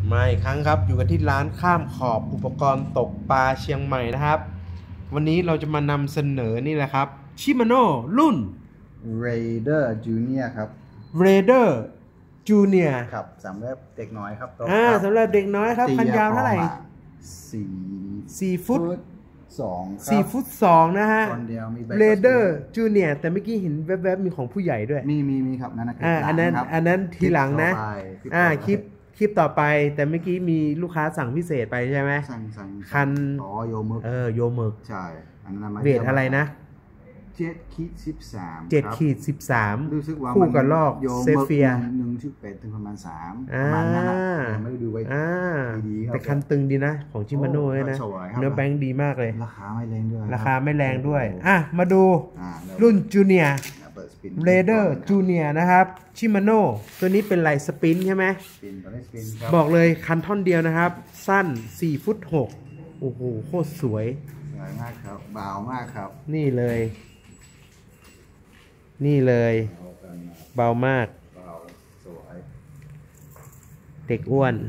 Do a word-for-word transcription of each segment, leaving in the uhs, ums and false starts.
มาอีกครั้งครับอยู่กันที่ร้านข้ามขอบอุปกรณ์ตกปลาเชียงใหม่นะครับวันนี้เราจะมานำเสนอนี่แหละครับชิมาโน่รุ่น Raider Junior ครับ Raider Junior ครับสำหรับเด็กน้อยครับอ่าสำหรับเด็กน้อยครับคันยาวเท่าไหร่สี่สี่ฟุตสองสี่ฟุตสองนะฮะ Raider Junior แต่เมื่อกี้เห็นแวบๆมีของผู้ใหญ่ด้วยมีมีมีครับนั่นนะอ่าอันนั้นอันนั้นทีหลังนะอ่าคลิปคลิปต่อไปแต่เมื่อกี้มีลูกค้าสั่งพิเศษไปใช่ไหมสั่งสั่งคันอ๋อโยมึกเออโยมึกใช่อันนั้นเวทอะไรนะเจ็ดขีดสิบสามเจ็ดขีดสิบสามรู้สึกว่าคู่กับลอกเซเฟียหนึ่งจุดแปดถึงประมาณสามประมาณนั้นนะไม่ได้ดูไว้ดีครับแต่คันตึงดีนะของชิมาโน่นะเนื้อแบงค์ดีมากเลยราคาไม่แรงด้วยราคาไม่แรงด้วยอ่ะมาดูรุ่นจูเนียร์Raider Junior นะครับชิมาโน่ตัวนี้เป็นลายสปินใช่ไหมบอกเลยคันท่อนเดียวนะครับสั้นสี่ฟุตหกโอ้โหโคตรสวยสวยมากครับเบามากครับนี่เลยนี่เลยเบามากเบาสวยเด็กอ้วน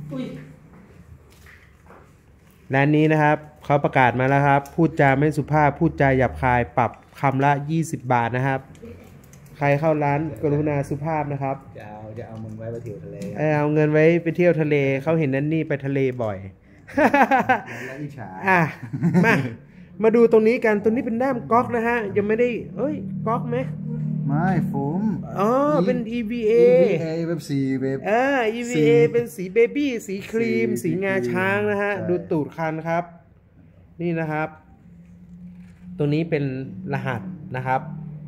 ร้านนี้นะครับเขาประกาศมาแล้วครับพูดจาไม่สุภาพพูดจาหยาบคายปรับคำละยี่สิบบาทนะครับใครเข้าร้านกรุณาสุภาพนะครับจะเอาจะเอาเงินไว้ไปเที่ยวทะเลเอาเงินไว้ไปเที่ยวทะเลเขาเห็นนั่นนี่ไปทะเลบ่อยอ่ะมามาดูตรงนี้กันตัวนี้เป็นด้ามก๊อกนะฮะยังไม่ได้เอ้ยก๊อกไหมไม่ผมอ๋อเป็น อี วี เอแบบสีแบบเออ อี วี เอ เป็นสีเบบี้สีครีมสีงาช้างนะฮะดูตูดคันครับนี่นะครับตัวนี้เป็นรหัสนะครับ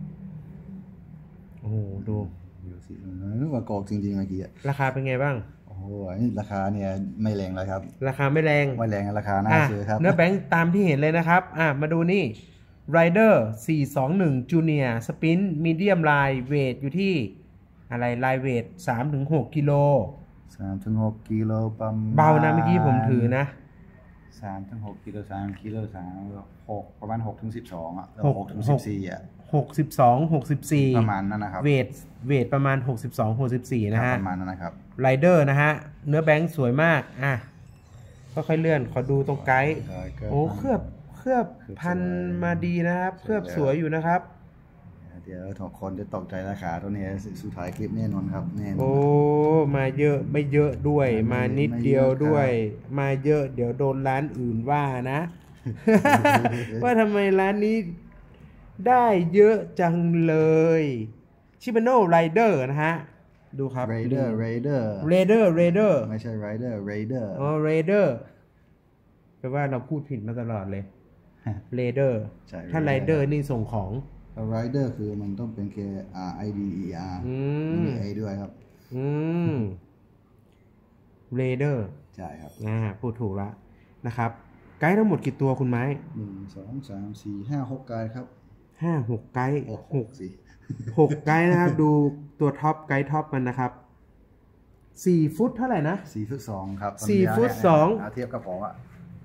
โอ้โหดูดูสินึกว่ากอกจริงๆเมื่อกี้ราคาเป็นไงบ้างโอ้โหนี่ราคาเนี่ยไม่แรงเลยครับราคาไม่แรงไม่แรงราคาน่าซื้อครับเนื้อแบงค์ตามที่เห็นเลยนะครับอ่ะมาดูนี่ Rider สี่สองหนึ่ง Junior สปินมีเดียมไลน์เวทอยู่ที่อะไรไลน์เวท สามถึงหก กิโลสามถึงหก กิโลประมาณเบานะเมื่อกี้ผมถือนะสามถึงหกกิโลสามกิโลสามหกประมาณหกถึงสิบสองอ่ะหกถึงสิบสี่อ่ะหกสิบสอง หกสิบสี่ประมาณนั้นนะครับเวทเวทประมาณหกสิบสอง หกสิบสี่นะฮะประมาณนั้นนะครับไรเดอร์นะฮะเนื้อแบงค์สวยมากอ่ะค่อยๆเลื่อนขอดูตรงไกด์โอ้เคลือบเคลือบพันมาดีนะครับเคลือบสวยอยู่นะครับเดี๋ยวทุกคนจะตกใจราคาตัวนี้สุดท้ายคลิปแน่นอนครับแน่นอนโอ้มาเยอะไม่เยอะด้วยมานิดเดียวด้วยมาเยอะเดี๋ยวโดนร้านอื่นว่านะว่าทำไมร้านนี้ได้เยอะจังเลยชิมาโน่ไรเดอร์นะฮะดูครับ Raider Raider Raider Raider ไม่ใช่ Rider Raider อ๋อ Raider แปลว่าเราพูดผิดมาตลอดเลย Raider ถ้า Rider นี่ส่งของ Rider คือมันต้องเป็นแค่ R I D E R มี A ด้วยครับอืม Raider ใช่ครับอ่าพูดถูกแล้วนะครับไกด์ทั้งหมดกี่ตัวคุณไม้หนึ่งสองสามสี่ห้าหกไกด์ครับห้าหกไกด์หกสี่หกไกด์นะครับดูตัวท็อปไกด์ท็อปมันนะครับสี่ฟุตเท่าไหร่นะสี่ฟุตสองครับสี่ฟุตสองเทียบกับผมอ่ะ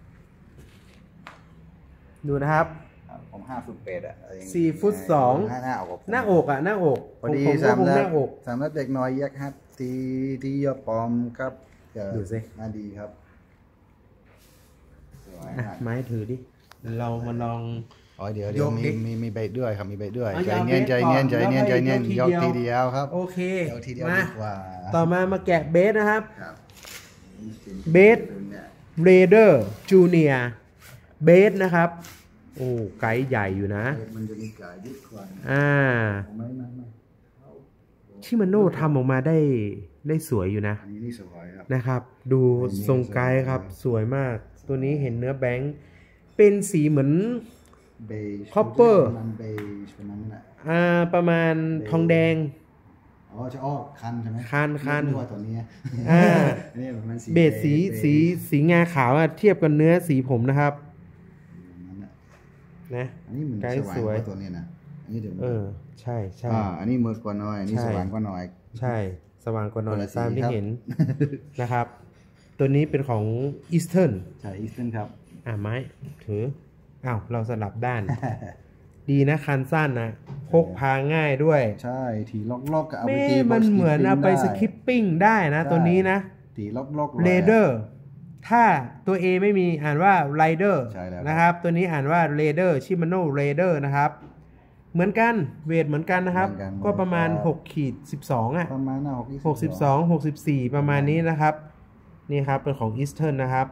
ดูนะครับผมห้าฟุตแปดอ่ะสี่ฟุตสองหน้าอกหน้าอกอ่ะหน้าอกพอดีสำหรับสำหรับเด็กน้อยยักษ์ฮัตตีที่ยอปอมครับดูสิน่าดีครับไม้ถือดิเรามาลองอ๋อเดี๋ยวเดี๋ยวมีมีมีใบด้วยครับมีใบด้วยใจเนียนใจเนียนใจเนียนใจเนียนยกทีเดียวครับโอเคยกทีเดียวดีกว่าต่อมามาแกะเบสนะครับเบส Raider Junior เบสนะครับโอ้ไกด์ใหญ่อยู่นะมันจะมีไกด์ยิ่งกว่าอ่าชิมาโน่ทำออกมาได้ได้สวยอยู่นะนะครับดูทรงไกด์ครับสวยมากตัวนี้เห็นเนื้อแบงค์เป็นสีเหมือนคอปเปอร์อ่าประมาณทองแดงอ๋อจะออกคันใช่ไหมคันคันตัวนี้อ่าเบสสีสีสีงาขาวเทียบกับเนื้อสีผมนะครับนะอันนี้มันสว่างกว่าตัวนี้นะอันนี้เดี๋ยวเออใช่ใช่อ่าอันนี้มืดกว่าน้อยอันนี้สว่างกว่าน้อยใช่สว่างกว่าน้อยตามที่เห็นนะครับตัวนี้เป็นของอีสเทิร์นใช่อีสเทิร์นครับอ่าไม้ถืออ้าวเราสลับด้านดีนะคันสั้นนะพกพาง่ายด้วยใช่ทีล็อกๆกับเอาไปตีมันเหมือนเอาไปสคิปปิ้งได้นะตัวนี้นะตีลบลกเรเดอร์ถ้าตัว A ไม่มีอ่านว่าไรเดอร์นะครับตัวนี้อ่านว่าเรเดอร์ชิมาโนเรเดอร์นะครับเหมือนกันเวทเหมือนกันนะครับก็ประมาณหกขีดสิบสองอ่ะประมาณหกสิบสอง หกสิบสี่ประมาณนี้นะครับนี่ครับเป็นของ Eastern นะครับ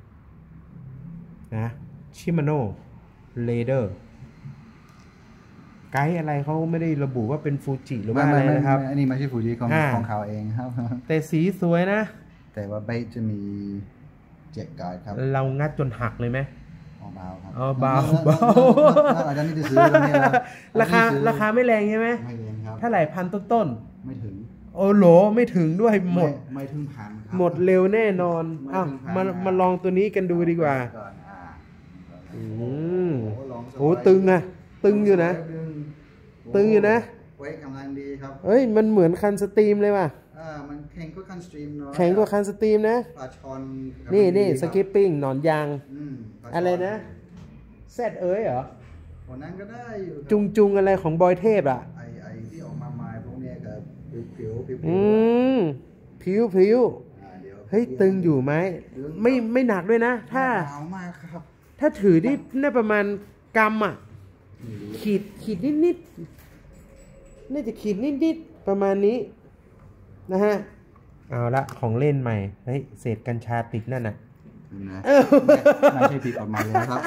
นะชิมาโนเรเดอร์ไกด์อะไรเขาไม่ได้ระบุว่าเป็นฟูจิหรือว่าอะไรนะครับอันนี้ไม่ใช่ฟูจิของของเขาเองครับแต่สีสวยนะแต่ว่าเบสจะมีเจ็ดไกด์ครับเรางัดจนหักเลยไหมอ๋อเบาครับอ๋อเบาเบาอาจารย์นี่จะซื้อแล้วเนี่ยราคาราคาไม่แรงใช่ไหมไม่แรงครับเท่าไหร่พันต้นๆไม่ถึงโอ้โหไม่ถึงด้วยหมดไม่ถึงพันหมดเร็วแน่นอนอ้าวมามาลองตัวนี้กันดูดีกว่าอืมโอ้ตึงอะตึงอยู่นะตึงอยู่นะไว้กำลังดีครับเฮ้ยมันเหมือนคันสตรีมเลยว่ะอ่ามันแข็งกว่าคันสตรีมเนาะแข็งกว่าคันสตรีมนะปลาชอนนี่นี่สกิปปิ้งหนอนยางอะไรนะแซดเอ้ยเหรอวันนั้นก็ได้อยู่จุงจุงอะไรของบอยเทพอ่ะไอไอที่ออกมาใหม่พวกนี้กับผิวผิวอืมผิวผิวเฮ้ยตึงอยู่ไหมไม่ไม่หนักด้วยนะถ้าเบามากครับถ้าถือนี่น่าประมาณกรัมอ่ะขีดขีดนิดนิดน่าจะขีดนิดนิดประมาณนี้นะฮะเอาละของเล่นใหม่เฮ้ยเศษกัญชาติดนั่นน่ะไม่ใช่ติดออกมาเลยครับ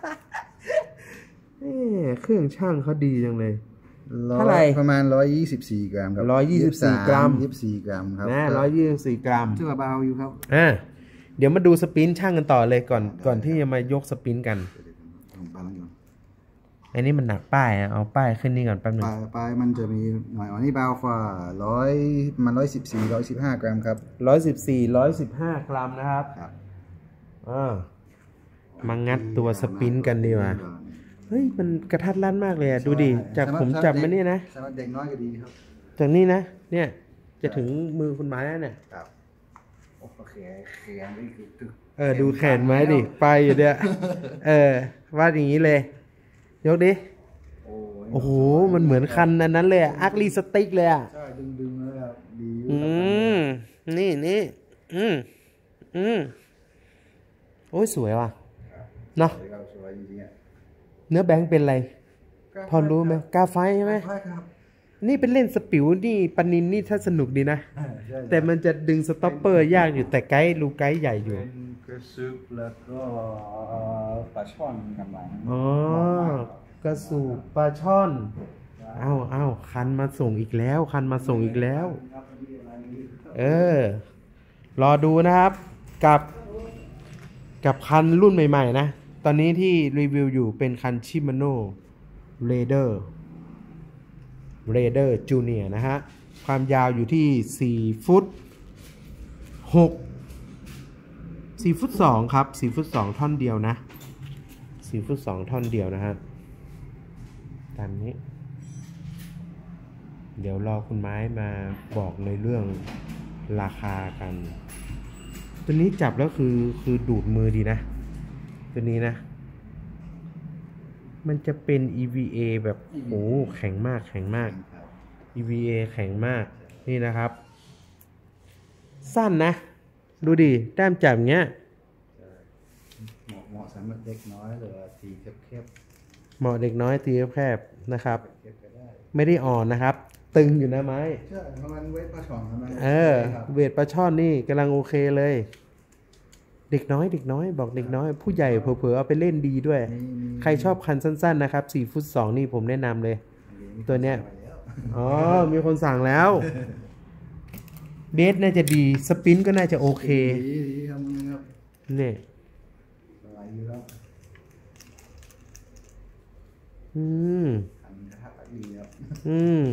เครื่องช่างเขาดีจังเลยเท่าไหร่ประมาณร้อยยี่สิบสี่กรัมครับร้อยยี่สิบสี่กรัมยี่สิบสี่กรัมครับนะร้อยยี่สิบสี่กรัมถือว่าเบาอยู่ครับอ่าเดี๋ยวมาดูสปินช่างกันต่อเลยก่อนก่อนที่จะมายกสปินกันอันนี้มันหนักป้ายเอาป้ายขึ้นนี่ก่อนแป๊บนึงป้ายป้ายมันจะมีหน่อยอันนี้เบากว่าร้อยมันร้อยสิบสี่ร้อยสิบห้ากรัมครับร้อยสิบสี่ร้อยสิบห้ากรัมนะครับอ่ามางัดตัวสปินกันดีกว่าเฮ้ยมันกระทัดรัดมากเลยอ่ะดูดิจากผมจับมาเนี่ยนะสำหรับเด็กน้อยก็ดีครับจากนี่นะเนี่ยจะถึงมือคุณไม้แล้วเนี่ยครับโอเคแขนนี่คือเออดูแขนไม้ดิไปอยู่เนี่ยเออวาดอย่างนี้เลยยกดิโอ้โหมันเหมือนคันอันนั้นเลยอ่ะอาร์คลีสติ๊กเลยอ่ะใช่ดึงๆเลยอ่ะดีอืมนี่นี่อืมอืมโอ้ยสวยว่ะเนาะเนื้อแบงค์เป็นอะไรพอรู้ไหมกาไฟใช่ไหมนี่เป็นเล่นสปิวนี่ปนินนี่ถ้าสนุกดีนะแต่มันจะดึงสต็อปเปอร์ยากอยู่แต่ไกด์ลูไกด์ใหญ่อยู่กระซุบแล้วก็ปลาช่อนกำลังอ๋อกระสูบปลาช่อนเอาเอาคันมาส่งอีกแล้วคันมาส่งอีกแล้วเออรอดูนะครับกับกับคันรุ่นใหม่ๆนะตอนนี้ที่รีวิวอยู่เป็นคันชิมาโน่เรเดอร์เรเดอร์จูเนียร์นะฮะความยาวอยู่ที่สี่ฟุตหกสี่ฟุตสองครับสี่ฟุตสองท่อนเดียวนะสี่ฟุตสองท่อนเดียวนะฮะตามนี้เดี๋ยวรอคุณไม้มาบอกในเรื่องราคากันตัวนี้จับแล้วคือคือดูดมือดีนะตัวนี้นะมันจะเป็น อี วี เอ แบบโอ้แข็งมากแข็งมาก อี วี เอ แข็งมากนี่นะครับสั้นนะดูดิแต้มจับอย่างเงี้ยเหมาะสำหรับเด็กน้อยหรือตีแคบๆเหมาะเด็กน้อยตีแคบๆนะครับไม่ได้อ่อนนะครับตึงอยู่นะไม้ใช่เพราะมันเวทปลาช่อนทำไมเออเวทปลาช่อนนี่กำลังโอเคเลยเด็กน้อยเด็กน้อยบอกเด็กน้อยผู้ใหญ่เผลอๆเอาไปเล่นดีด้วยใครชอบคันสั้นๆนะครับสี่ฟุตสองนี่ผมแนะนำเลยตัวเนี้ยอ๋อมีคนสั่งแล้วเบสน่าจะดีสปินก็น่าจะโอเคนี่อืมอืม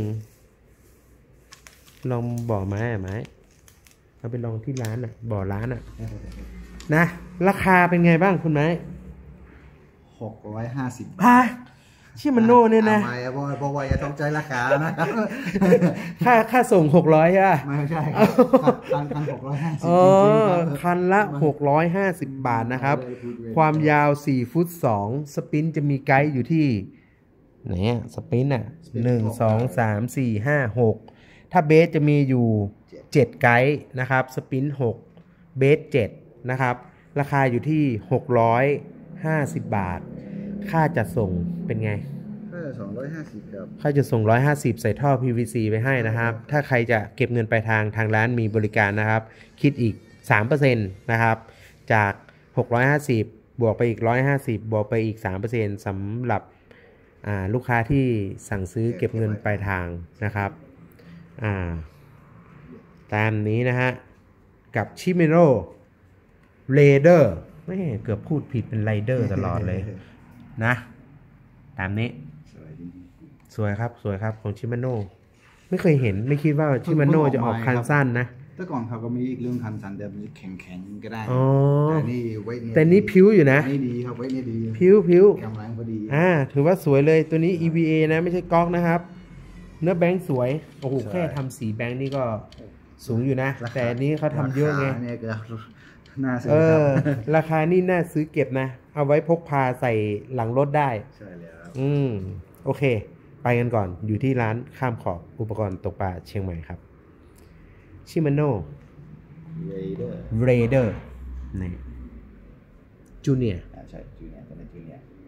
ลองบ่อไม้ไหมเอาไปลองที่ร้านอ่ะบ่อร้านอ่ะนะราคาเป็นไงบ้างคุณไม้หกร้อยห้าสิบฮะชิมาโน่เนี่ยนะไม่เพราะเพราะว่าอย่าต้องใจราคานะครับค่าค่าส่งหกร้อยอ่ะไม่ใช่คันคันหกร้อยห้าสิบอ๋อคันละหกร้อยห้าสิบบาทนะครับความยาวสี่ฟุตสองสปินจะมีไกด์อยู่ที่ไหนอ่ะสปินอ่ะหนึ่งสองสามสี่ห้าหกถ้าเบสจะมีอยู่เจ็ดไกด์นะครับสปินหกเบสเจ็ดนะครับราคาอยู่ที่หกร้อยห้าสิบบาทค่าจัดส่งเป็นไงก็สองร้อยห้าสิบครับค่าจัดส่งหนึ่งร้อยห้าสิบใส่ท่อ พี วี ซี ไปให้นะครับถ้าใครจะเก็บเงินปลายทางทางร้านมีบริการนะครับคิดอีก สามเปอร์เซ็นต์ นะครับจากหกร้อยห้าสิบบวกไปอีกหนึ่งร้อยห้าสิบบวกไปอีก สามเปอร์เซ็นต์ สำหรับลูกค้าที่สั่งซื้อเก็บเงินปลายทางนะครับตามนี้นะฮะกับ Shimano Raider ไม่เกือบพูดผิดเป็น Raider ตลอดเลยนะตามนี้สวยครับสวยครับของ Shimano ไม่เคยเห็นไม่คิดว่า Shimano จะออกคันสั้นนะแต่ก่อนเขาก็มีอีกเรื่องคันสั้นแต่มีแข็งๆก็ได้แต่นี่ไว้แต่นี่ผิวอยู่นะนี่ดีครับไว้นี่ดีผิวผิวกำลังพอดีอ่าถือว่าสวยเลยตัวนี้ อี วี เอ นะไม่ใช่ก๊อกนะครับเนื้อแบงค์สวยโอ้โหแค่ทำสีแบงค์นี่ก็สูงอยู่นะแต่นี้เขาทำเยอะไงน่าซื้อเออราคานี่น่าซื้อเก็บนะเอาไว้พกพาใส่หลังรถได้ใช่แล้วอืมโอเคไปกันก่อนอยู่ที่ร้านข้ามขอบอุปกรณ์ตกปลาเชียงใหม่ครับ Shimano Raider Raider นี่จูเนียร์ใช่จูเนียร์ตัวนี้จูเนียร์